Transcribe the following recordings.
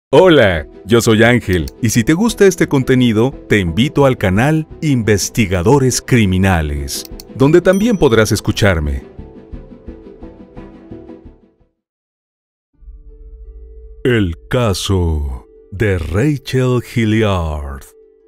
Hola, yo soy Ángel, y si te gusta este contenido, te invito al canal Investigadores Criminales, donde también podrás escucharme. El caso de Rachel Hilliard.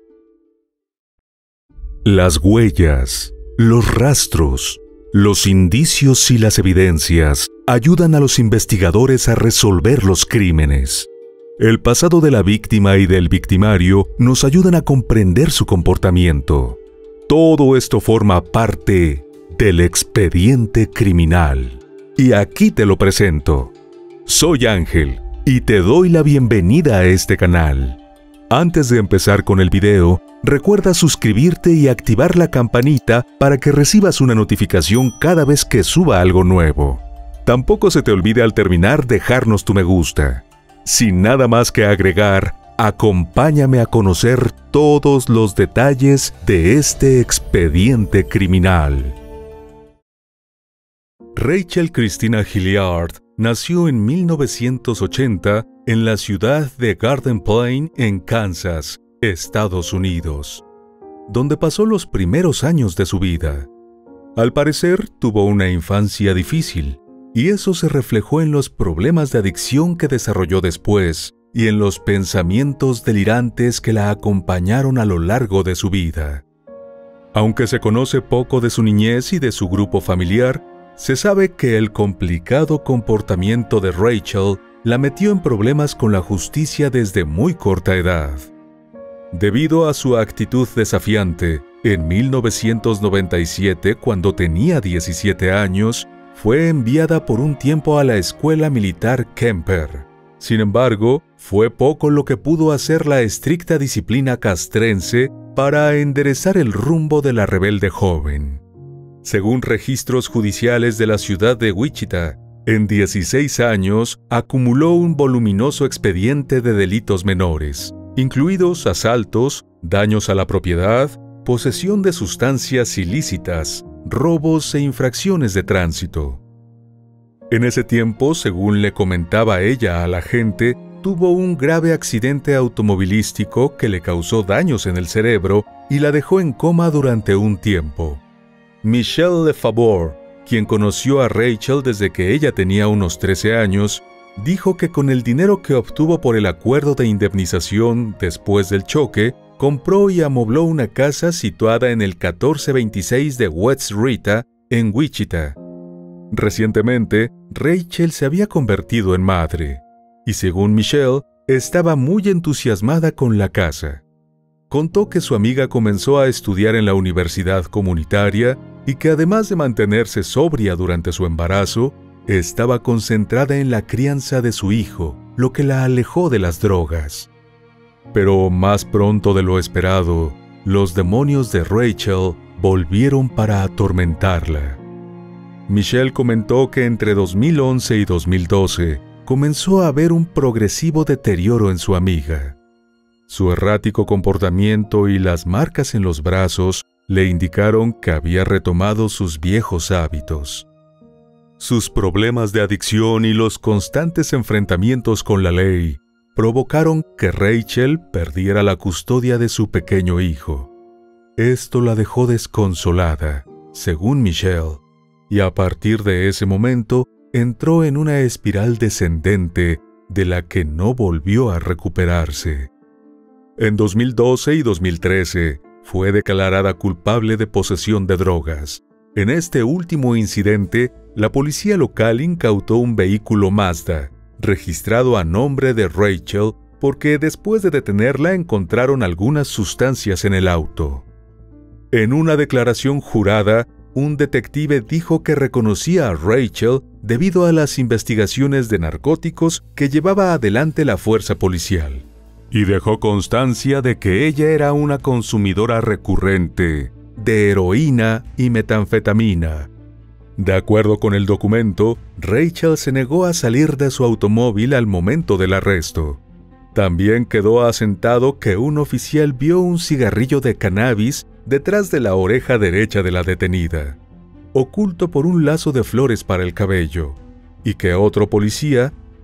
Las huellas, los rastros, los indicios y las evidencias ayudan a los investigadores a resolver los crímenes. El pasado de la víctima y del victimario nos ayudan a comprender su comportamiento. Todo esto forma parte del expediente criminal. Y aquí te lo presento. Soy Ángel y te doy la bienvenida a este canal. Antes de empezar con el video, recuerda suscribirte y activar la campanita para que recibas una notificación cada vez que suba algo nuevo. Tampoco se te olvide al terminar dejarnos tu me gusta. Sin nada más que agregar, acompáñame a conocer todos los detalles de este expediente criminal. Rachel Christina Hilliard nació en 1980 en la ciudad de Garden Plain, en Kansas, Estados Unidos, donde pasó los primeros años de su vida. Al parecer, tuvo una infancia difícil, y eso se reflejó en los problemas de adicción que desarrolló después y en los pensamientos delirantes que la acompañaron a lo largo de su vida. Aunque se conoce poco de su niñez y de su grupo familiar, se sabe que el complicado comportamiento de Rachel la metió en problemas con la justicia desde muy corta edad. Debido a su actitud desafiante, en 1997, cuando tenía 17 años, fue enviada por un tiempo a la escuela militar Kemper. Sin embargo, fue poco lo que pudo hacer la estricta disciplina castrense para enderezar el rumbo de la rebelde joven. Según registros judiciales de la ciudad de Wichita, en 16 años acumuló un voluminoso expediente de delitos menores, incluidos asaltos, daños a la propiedad, posesión de sustancias ilícitas, robos e infracciones de tránsito. En ese tiempo, según le comentaba ella a la gente, tuvo un grave accidente automovilístico que le causó daños en el cerebro y la dejó en coma durante un tiempo. Michelle Lefavor, quien conoció a Rachel desde que ella tenía unos 13 años, dijo que con el dinero que obtuvo por el acuerdo de indemnización después del choque, compró y amobló una casa situada en el 1426 de West Rita, en Wichita. Recientemente, Rachel se había convertido en madre, y según Michelle, estaba muy entusiasmada con la casa. Contó que su amiga comenzó a estudiar en la universidad comunitaria y que además de mantenerse sobria durante su embarazo, estaba concentrada en la crianza de su hijo, lo que la alejó de las drogas. Pero más pronto de lo esperado, los demonios de Rachel volvieron para atormentarla. Michelle comentó que entre 2011 y 2012 comenzó a ver un progresivo deterioro en su amiga. Su errático comportamiento y las marcas en los brazos le indicaron que había retomado sus viejos hábitos. Sus problemas de adicción y los constantes enfrentamientos con la ley provocaron que Rachel perdiera la custodia de su pequeño hijo. Esto la dejó desconsolada, según Michelle, y a partir de ese momento entró en una espiral descendente de la que no volvió a recuperarse. En 2012 y 2013 fue declarada culpable de posesión de drogas. En este último incidente, la policía local incautó un vehículo Mazda, registrado a nombre de Rachel, porque después de detenerla encontraron algunas sustancias en el auto. En una declaración jurada, un detective dijo que reconocía a Rachel debido a las investigaciones de narcóticos que llevaba adelante la fuerza policial, y dejó constancia de que ella era una consumidora recurrente de heroína y metanfetamina. De acuerdo con el documento, Rachel se negó a salir de su automóvil al momento del arresto. También quedó asentado que un oficial vio un cigarrillo de cannabis detrás de la oreja derecha de la detenida, oculto por un lazo de flores para el cabello, y que otro policía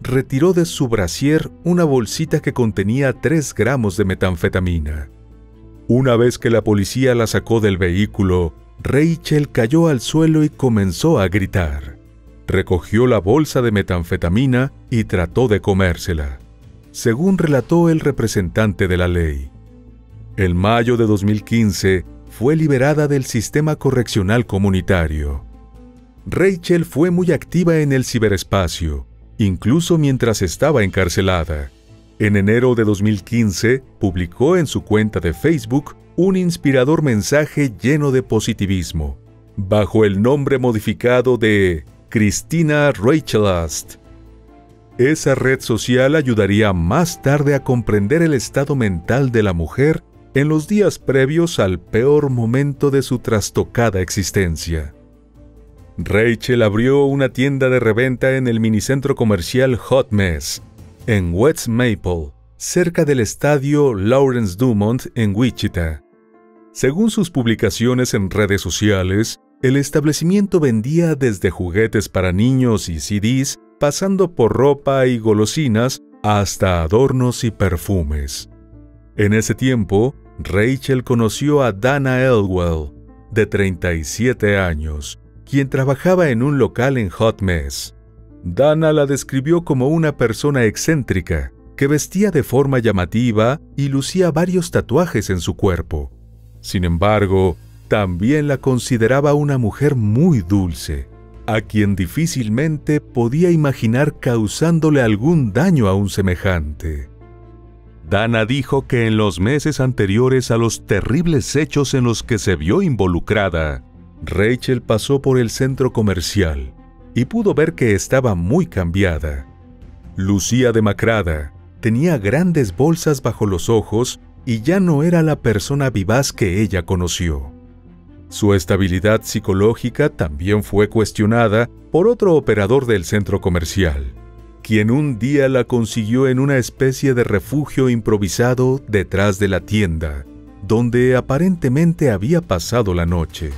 retiró de su brasier una bolsita que contenía 3 gramos de metanfetamina. Una vez que la policía la sacó del vehículo, Rachel cayó al suelo y comenzó a gritar. Recogió la bolsa de metanfetamina y trató de comérsela, según relató el representante de la ley. En mayo de 2015, fue liberada del sistema correccional comunitario. Rachel fue muy activa en el ciberespacio, incluso mientras estaba encarcelada. En enero de 2015, publicó en su cuenta de Facebook un inspirador mensaje lleno de positivismo, bajo el nombre modificado de Christina Rachelast. Esa red social ayudaría más tarde a comprender el estado mental de la mujer en los días previos al peor momento de su trastocada existencia. Rachel abrió una tienda de reventa en el minicentro comercial Hot Mess, en West Maple, cerca del estadio Lawrence Dumont en Wichita. Según sus publicaciones en redes sociales, el establecimiento vendía desde juguetes para niños y CDs, pasando por ropa y golosinas, hasta adornos y perfumes. En ese tiempo, Rachel conoció a Dana Elwell, de 37 años, quien trabajaba en un local en Hot Mess. Dana la describió como una persona excéntrica, que vestía de forma llamativa y lucía varios tatuajes en su cuerpo. Sin embargo, también la consideraba una mujer muy dulce, a quien difícilmente podía imaginar causándole algún daño a un semejante. Dana dijo que en los meses anteriores a los terribles hechos en los que se vio involucrada, Rachel pasó por el centro comercial y pudo ver que estaba muy cambiada. Lucía demacrada, tenía grandes bolsas bajo los ojos y ya no era la persona vivaz que ella conoció. Su estabilidad psicológica también fue cuestionada por otro operador del centro comercial, quien un día la consiguió en una especie de refugio improvisado detrás de la tienda, donde aparentemente había pasado la noche.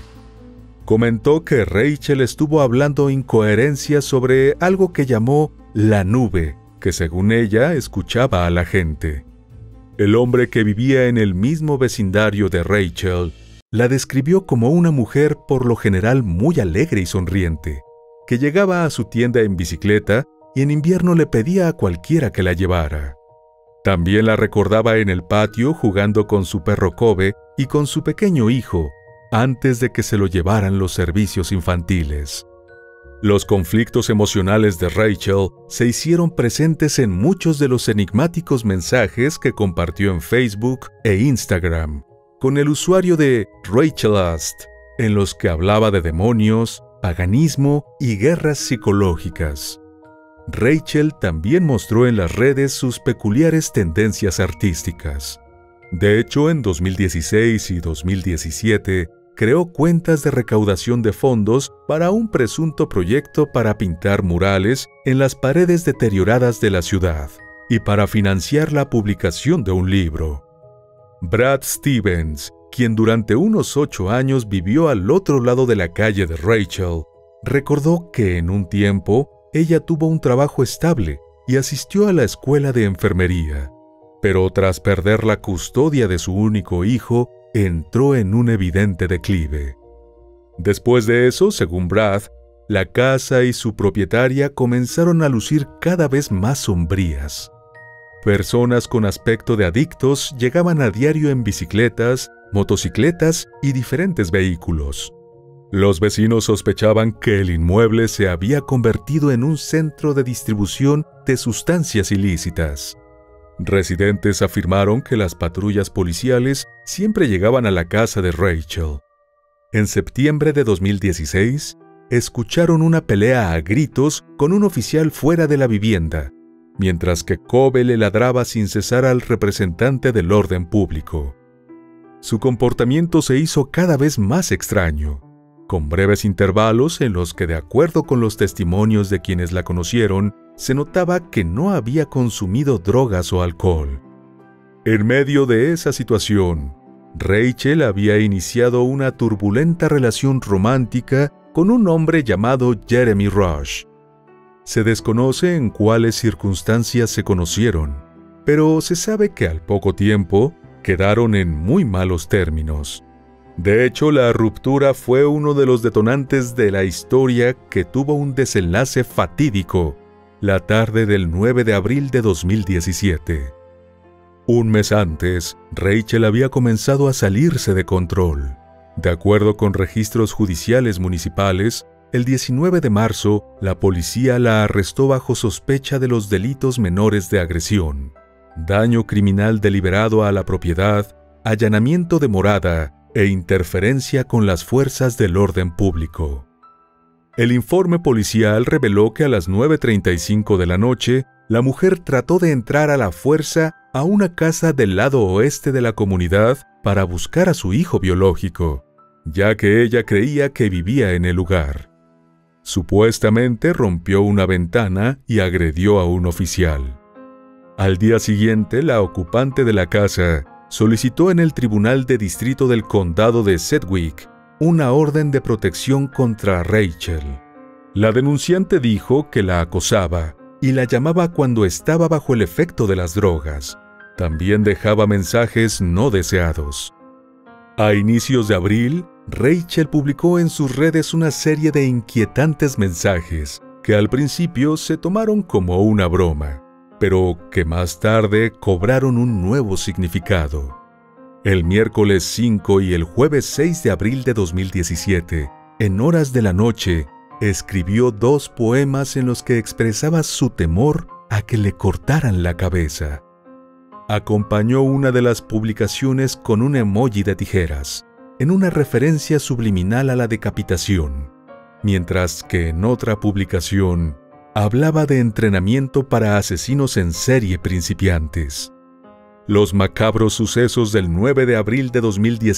Comentó que Rachel estuvo hablando incoherencias sobre algo que llamó la nube, que según ella escuchaba a la gente. El hombre que vivía en el mismo vecindario de Rachel la describió como una mujer por lo general muy alegre y sonriente, que llegaba a su tienda en bicicleta y en invierno le pedía a cualquiera que la llevara. También la recordaba en el patio jugando con su perro Kobe y con su pequeño hijo, antes de que se lo llevaran los servicios infantiles. Los conflictos emocionales de Rachel se hicieron presentes en muchos de los enigmáticos mensajes que compartió en Facebook e Instagram, con el usuario de Rachelast, en los que hablaba de demonios, paganismo y guerras psicológicas. Rachel también mostró en las redes sus peculiares tendencias artísticas. De hecho, en 2016 y 2017, creó cuentas de recaudación de fondos para un presunto proyecto para pintar murales en las paredes deterioradas de la ciudad y para financiar la publicación de un libro. Brad Stevens, quien durante unos 8 años vivió al otro lado de la calle de Rachel, recordó que en un tiempo ella tuvo un trabajo estable y asistió a la escuela de enfermería, pero tras perder la custodia de su único hijo, entró en un evidente declive. Después de eso, según Brad, la casa y su propietaria comenzaron a lucir cada vez más sombrías. Personas con aspecto de adictos llegaban a diario en bicicletas, motocicletas y diferentes vehículos. Los vecinos sospechaban que el inmueble se había convertido en un centro de distribución de sustancias ilícitas. Residentes afirmaron que las patrullas policiales siempre llegaban a la casa de Rachel. En septiembre de 2016, escucharon una pelea a gritos con un oficial fuera de la vivienda, mientras que Kobe le ladraba sin cesar al representante del orden público. Su comportamiento se hizo cada vez más extraño, con breves intervalos en los que, de acuerdo con los testimonios de quienes la conocieron, se notaba que no había consumido drogas o alcohol. En medio de esa situación, Rachel había iniciado una turbulenta relación romántica con un hombre llamado Jeremy Rush. Se desconoce en cuáles circunstancias se conocieron, pero se sabe que al poco tiempo quedaron en muy malos términos. De hecho, la ruptura fue uno de los detonantes de la historia que tuvo un desenlace fatídico la tarde del 9 de abril de 2017. Un mes antes, Rachel había comenzado a salirse de control. De acuerdo con registros judiciales municipales, el 19 de marzo, la policía la arrestó bajo sospecha de los delitos menores de agresión, daño criminal deliberado a la propiedad, allanamiento de morada e interferencia con las fuerzas del orden público. El informe policial reveló que a las 9:35 de la noche, la mujer trató de entrar a la fuerza a una casa del lado oeste de la comunidad para buscar a su hijo biológico, ya que ella creía que vivía en el lugar. Supuestamente rompió una ventana y agredió a un oficial. Al día siguiente, la ocupante de la casa solicitó en el Tribunal de Distrito del Condado de Sedgwick una orden de protección contra Rachel. La denunciante dijo que la acosaba y la llamaba cuando estaba bajo el efecto de las drogas. También dejaba mensajes no deseados. A inicios de abril, Rachel publicó en sus redes una serie de inquietantes mensajes que al principio se tomaron como una broma, pero que más tarde cobraron un nuevo significado. El miércoles 5 y el jueves 6 de abril de 2017, en horas de la noche, escribió 2 poemas en los que expresaba su temor a que le cortaran la cabeza. Acompañó una de las publicaciones con un emoji de tijeras, en una referencia subliminal a la decapitación, mientras que en otra publicación hablaba de entrenamiento para asesinos en serie principiantes. Los macabros sucesos del 9 de abril de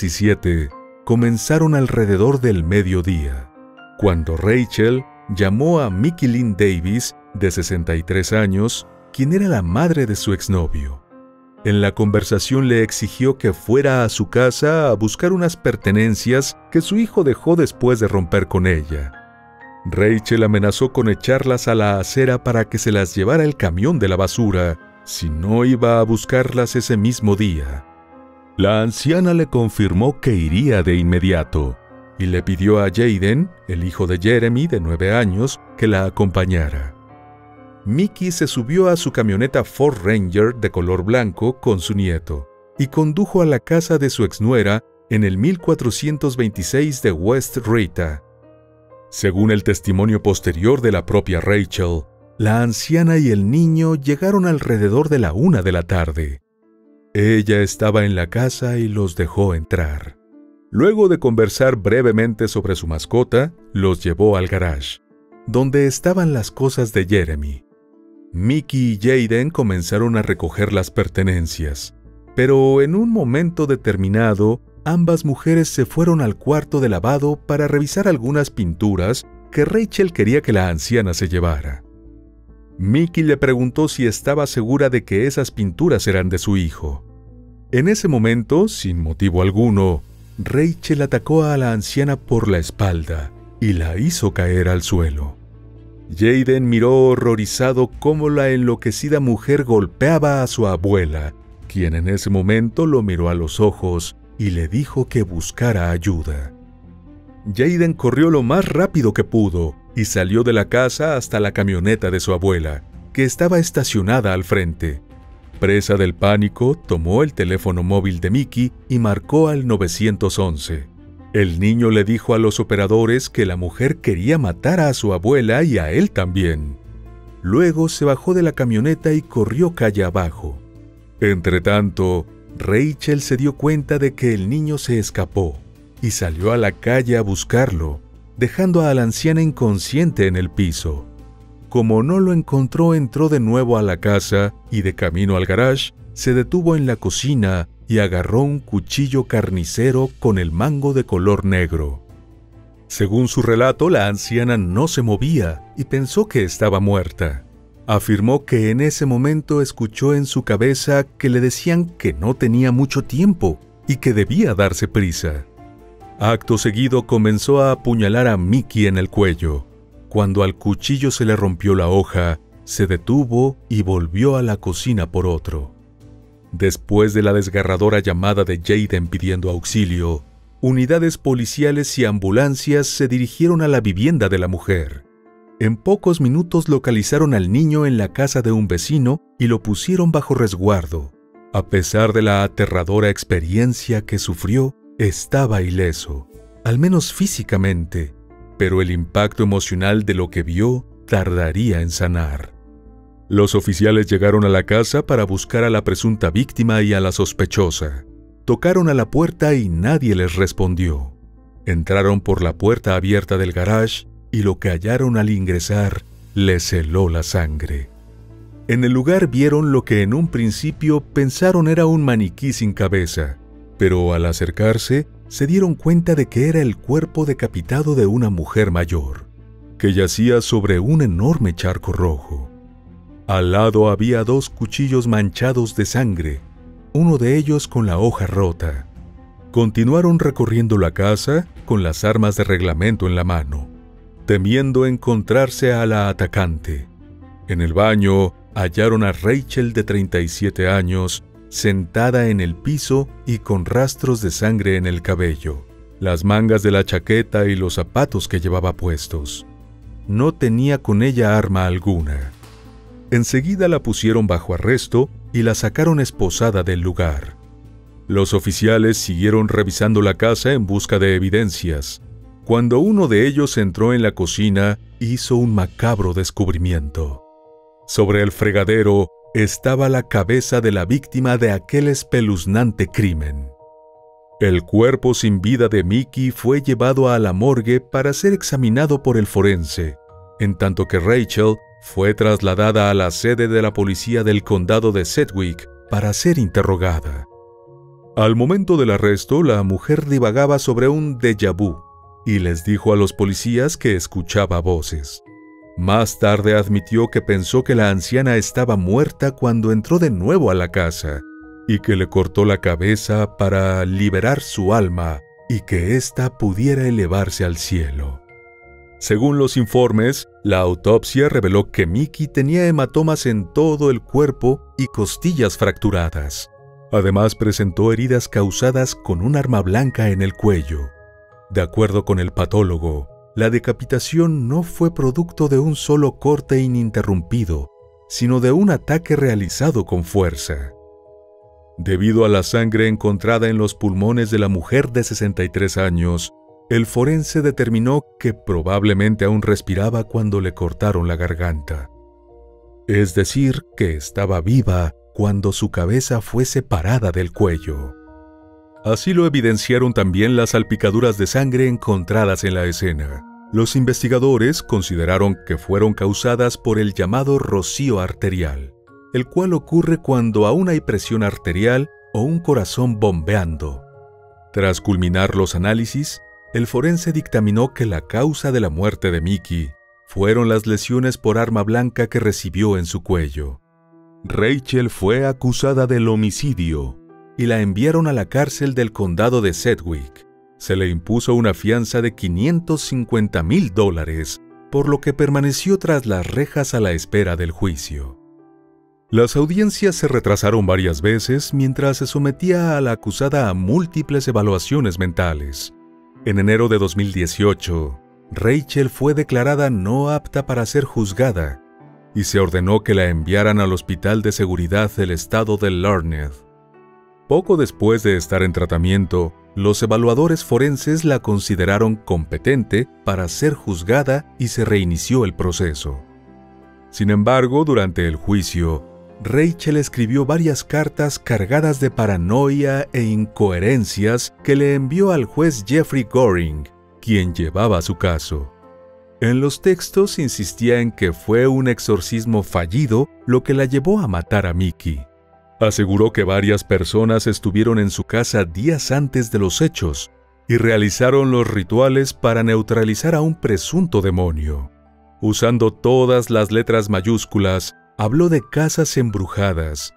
2017 comenzaron alrededor del mediodía, cuando Rachel llamó a Mickey Lynn Davis, de 63 años, quien era la madre de su exnovio. En la conversación le exigió que fuera a su casa a buscar unas pertenencias que su hijo dejó después de romper con ella. Rachel amenazó con echarlas a la acera para que se las llevara el camión de la basura, si no iba a buscarlas ese mismo día. La anciana le confirmó que iría de inmediato y le pidió a Jaden, el hijo de Jeremy de 9 años, que la acompañara. Mickey se subió a su camioneta Ford Ranger de color blanco con su nieto y condujo a la casa de su exnuera en el 1426 de West Rita. Según el testimonio posterior de la propia Rachel, la anciana y el niño llegaron alrededor de la 1 de la tarde. Ella estaba en la casa y los dejó entrar. Luego de conversar brevemente sobre su mascota, los llevó al garage, donde estaban las cosas de Jeremy. Mickey y Jaden comenzaron a recoger las pertenencias, pero en un momento determinado, ambas mujeres se fueron al cuarto de lavado para revisar algunas pinturas que Rachel quería que la anciana se llevara. Mickey le preguntó si estaba segura de que esas pinturas eran de su hijo. En ese momento, sin motivo alguno, Rachel atacó a la anciana por la espalda y la hizo caer al suelo. Jaden miró horrorizado cómo la enloquecida mujer golpeaba a su abuela, quien en ese momento lo miró a los ojos y le dijo que buscara ayuda. Jaden corrió lo más rápido que pudo y salió de la casa hasta la camioneta de su abuela, que estaba estacionada al frente. Presa del pánico, tomó el teléfono móvil de Mickey y marcó al 911. El niño le dijo a los operadores que la mujer quería matar a su abuela y a él también. Luego se bajó de la camioneta y corrió calle abajo. Entretanto, Rachel se dio cuenta de que el niño se escapó y salió a la calle a buscarlo, dejando a la anciana inconsciente en el piso. Como no lo encontró, entró de nuevo a la casa y de camino al garage, se detuvo en la cocina y agarró un cuchillo carnicero con el mango de color negro. Según su relato, la anciana no se movía y pensó que estaba muerta. Afirmó que en ese momento escuchó en su cabeza que le decían que no tenía mucho tiempo y que debía darse prisa. Acto seguido comenzó a apuñalar a Mickey en el cuello. Cuando al cuchillo se le rompió la hoja, se detuvo y volvió a la cocina por otro. Después de la desgarradora llamada de Jaden pidiendo auxilio, unidades policiales y ambulancias se dirigieron a la vivienda de la mujer. En pocos minutos localizaron al niño en la casa de un vecino y lo pusieron bajo resguardo. A pesar de la aterradora experiencia que sufrió, estaba ileso, al menos físicamente, pero el impacto emocional de lo que vio tardaría en sanar. Los oficiales llegaron a la casa para buscar a la presunta víctima y a la sospechosa. Tocaron a la puerta y nadie les respondió. Entraron por la puerta abierta del garage y lo que hallaron al ingresar les heló la sangre. En el lugar vieron lo que en un principio pensaron era un maniquí sin cabeza, pero al acercarse se dieron cuenta de que era el cuerpo decapitado de una mujer mayor, que yacía sobre un enorme charco rojo. Al lado había 2 cuchillos manchados de sangre, uno de ellos con la hoja rota. Continuaron recorriendo la casa con las armas de reglamento en la mano, temiendo encontrarse a la atacante. En el baño hallaron a Rachel de 37 años, sentada en el piso y con rastros de sangre en el cabello, las mangas de la chaqueta y los zapatos que llevaba puestos. No tenía con ella arma alguna. Enseguida la pusieron bajo arresto y la sacaron esposada del lugar. Los oficiales siguieron revisando la casa en busca de evidencias. Cuando uno de ellos entró en la cocina, hizo un macabro descubrimiento. Sobre el fregadero estaba la cabeza de la víctima de aquel espeluznante crimen. El cuerpo sin vida de Mickey fue llevado a la morgue para ser examinado por el forense, en tanto que Rachel fue trasladada a la sede de la policía del condado de Sedgwick para ser interrogada. Al momento del arresto, la mujer divagaba sobre un déjà vu y les dijo a los policías que escuchaba voces. Más tarde admitió que pensó que la anciana estaba muerta cuando entró de nuevo a la casa y que le cortó la cabeza para liberar su alma y que ésta pudiera elevarse al cielo. Según los informes, la autopsia reveló que Mickey tenía hematomas en todo el cuerpo y costillas fracturadas. Además, presentó heridas causadas con un arma blanca en el cuello. De acuerdo con el patólogo, la decapitación no fue producto de un solo corte ininterrumpido, sino de un ataque realizado con fuerza. Debido a la sangre encontrada en los pulmones de la mujer de 63 años, el forense determinó que probablemente aún respiraba cuando le cortaron la garganta. Es decir, que estaba viva cuando su cabeza fue separada del cuello. Así lo evidenciaron también las salpicaduras de sangre encontradas en la escena. Los investigadores consideraron que fueron causadas por el llamado rocío arterial, el cual ocurre cuando aún hay presión arterial o un corazón bombeando. Tras culminar los análisis, el forense dictaminó que la causa de la muerte de Mickey fueron las lesiones por arma blanca que recibió en su cuello. Rachel fue acusada del homicidio y la enviaron a la cárcel del condado de Sedgwick. Se le impuso una fianza de $550,000, por lo que permaneció tras las rejas a la espera del juicio. Las audiencias se retrasaron varias veces mientras se sometía a la acusada a múltiples evaluaciones mentales. En enero de 2018, Rachel fue declarada no apta para ser juzgada y se ordenó que la enviaran al Hospital de Seguridad del Estado de Larned. Poco después de estar en tratamiento, los evaluadores forenses la consideraron competente para ser juzgada y se reinició el proceso. Sin embargo, durante el juicio, Rachel escribió varias cartas cargadas de paranoia e incoherencias que le envió al juez Jeffrey Goring, quien llevaba su caso. En los textos insistía en que fue un exorcismo fallido lo que la llevó a matar a Mickey. Aseguró que varias personas estuvieron en su casa días antes de los hechos y realizaron los rituales para neutralizar a un presunto demonio. Usando todas las letras mayúsculas, habló de casas embrujadas,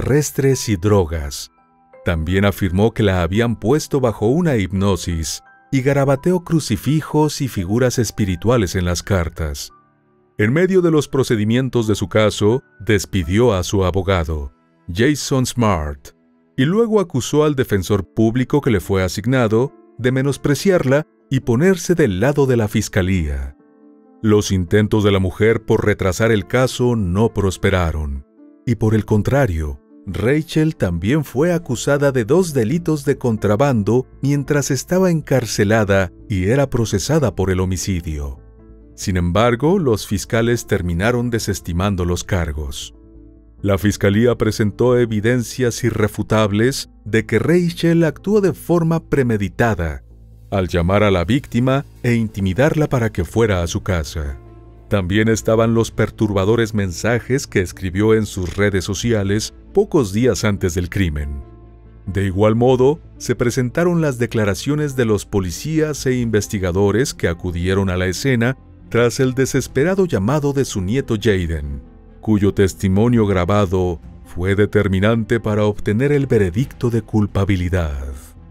extraterrestres y drogas. También afirmó que la habían puesto bajo una hipnosis y garabateó crucifijos y figuras espirituales en las cartas. En medio de los procedimientos de su caso, despidió a su abogado, Jason Smart, y luego acusó al defensor público que le fue asignado de menospreciarla y ponerse del lado de la fiscalía. Los intentos de la mujer por retrasar el caso no prosperaron, y por el contrario, Rachel también fue acusada de 2 delitos de contrabando mientras estaba encarcelada y era procesada por el homicidio. Sin embargo, los fiscales terminaron desestimando los cargos. La fiscalía presentó evidencias irrefutables de que Rachel actuó de forma premeditada al llamar a la víctima e intimidarla para que fuera a su casa. También estaban los perturbadores mensajes que escribió en sus redes sociales pocos días antes del crimen. De igual modo, se presentaron las declaraciones de los policías e investigadores que acudieron a la escena tras el desesperado llamado de su nieto Jaden, cuyo testimonio grabado fue determinante para obtener el veredicto de culpabilidad.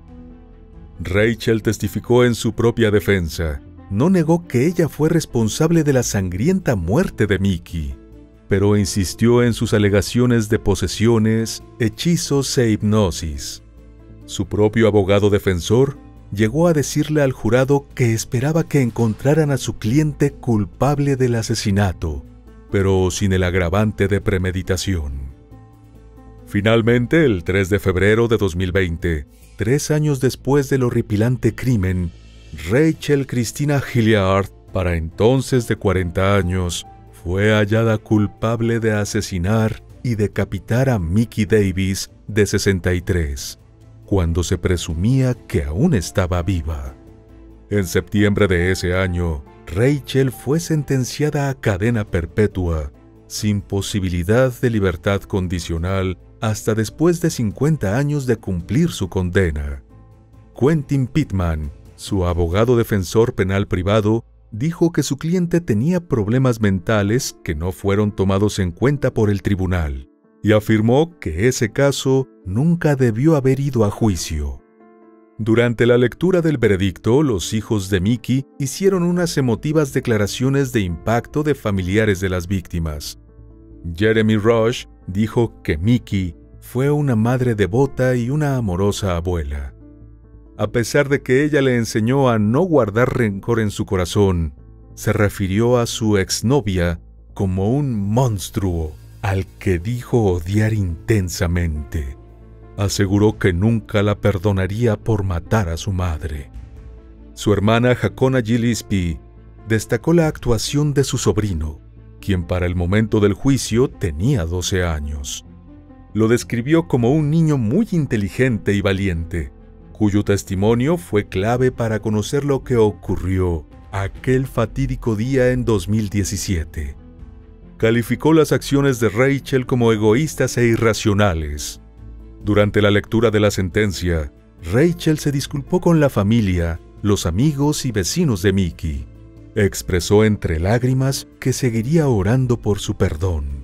Rachel testificó en su propia defensa. No negó que ella fue responsable de la sangrienta muerte de Mickey, pero insistió en sus alegaciones de posesiones, hechizos e hipnosis. Su propio abogado defensor llegó a decirle al jurado que esperaba que encontraran a su cliente culpable del asesinato, pero sin el agravante de premeditación. Finalmente, el 3 de febrero de 2020, 3 años después del horripilante crimen, Rachel Christina Hilliard, para entonces de 40 años, fue hallada culpable de asesinar y decapitar a Mickey Davis, de 63, cuando se presumía que aún estaba viva. En septiembre de ese año, Rachel fue sentenciada a cadena perpetua, sin posibilidad de libertad condicional, hasta después de 50 años de cumplir su condena. Quentin Pittman, su abogado defensor penal privado, dijo que su cliente tenía problemas mentales que no fueron tomados en cuenta por el tribunal, y afirmó que ese caso nunca debió haber ido a juicio. Durante la lectura del veredicto, los hijos de Mickey hicieron unas emotivas declaraciones de impacto de familiares de las víctimas. Jeremy Rush dijo que Mickey fue una madre devota y una amorosa abuela. A pesar de que ella le enseñó a no guardar rencor en su corazón, se refirió a su exnovia como un monstruo al que dijo odiar intensamente. Aseguró que nunca la perdonaría por matar a su madre. Su hermana Hakona Gillespie destacó la actuación de su sobrino, quien para el momento del juicio tenía 12 años. Lo describió como un niño muy inteligente y valiente, cuyo testimonio fue clave para conocer lo que ocurrió aquel fatídico día en 2017. Calificó las acciones de Rachel como egoístas e irracionales. Durante la lectura de la sentencia, Rachel se disculpó con la familia, los amigos y vecinos de Mickey. Expresó entre lágrimas que seguiría orando por su perdón.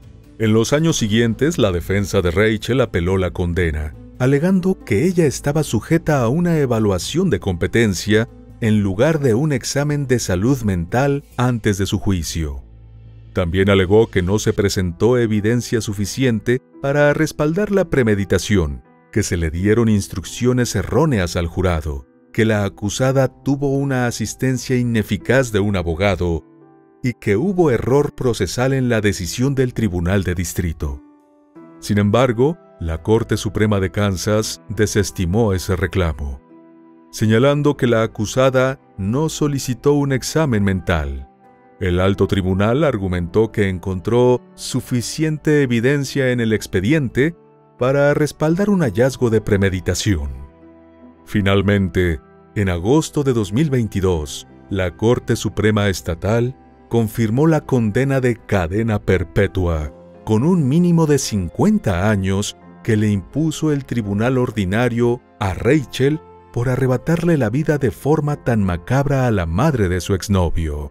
En los años siguientes, la defensa de Rachel apeló la condena, alegando que ella estaba sujeta a una evaluación de competencia en lugar de un examen de salud mental antes de su juicio. También alegó que no se presentó evidencia suficiente para respaldar la premeditación, que se le dieron instrucciones erróneas al jurado, que la acusada tuvo una asistencia ineficaz de un abogado y que hubo error procesal en la decisión del Tribunal de Distrito. Sin embargo, la Corte Suprema de Kansas desestimó ese reclamo, señalando que la acusada no solicitó un examen mental. El alto tribunal argumentó que encontró suficiente evidencia en el expediente para respaldar un hallazgo de premeditación. Finalmente, en agosto de 2022, la Corte Suprema Estatal confirmó la condena de cadena perpetua, con un mínimo de 50 años que le impuso el tribunal ordinario a Rachel por arrebatarle la vida de forma tan macabra a la madre de su exnovio.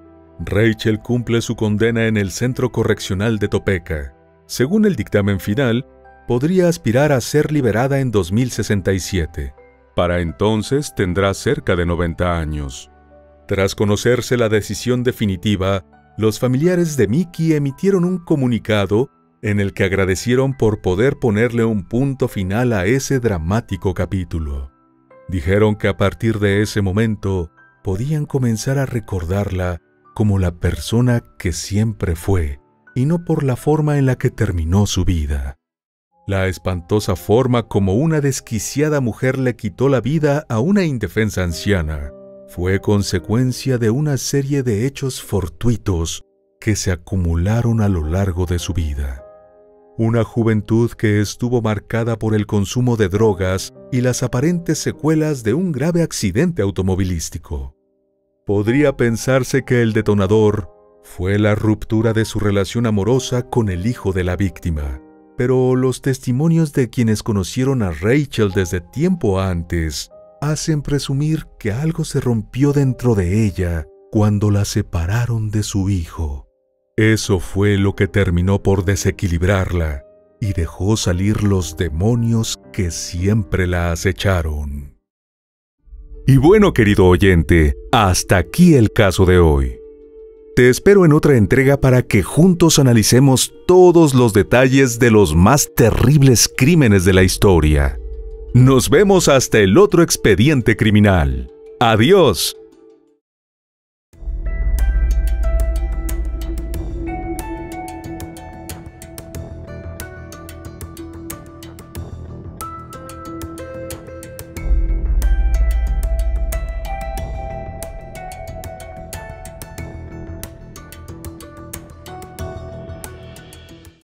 Rachel cumple su condena en el Centro Correccional de Topeka. Según el dictamen final, podría aspirar a ser liberada en 2067, Para entonces tendrá cerca de 90 años. Tras conocerse la decisión definitiva, los familiares de Mickey emitieron un comunicado en el que agradecieron por poder ponerle un punto final a ese dramático capítulo. Dijeron que a partir de ese momento podían comenzar a recordarla como la persona que siempre fue, y no por la forma en la que terminó su vida. La espantosa forma como una desquiciada mujer le quitó la vida a una indefensa anciana fue consecuencia de una serie de hechos fortuitos que se acumularon a lo largo de su vida. Una juventud que estuvo marcada por el consumo de drogas y las aparentes secuelas de un grave accidente automovilístico. Podría pensarse que el detonador fue la ruptura de su relación amorosa con el hijo de la víctima, pero los testimonios de quienes conocieron a Rachel desde tiempo antes hacen presumir que algo se rompió dentro de ella cuando la separaron de su hijo. Eso fue lo que terminó por desequilibrarla y dejó salir los demonios que siempre la acecharon. Y bueno, querido oyente, hasta aquí el caso de hoy. Te espero en otra entrega para que juntos analicemos todos los detalles de los más terribles crímenes de la historia. Nos vemos hasta el otro expediente criminal. ¡Adiós!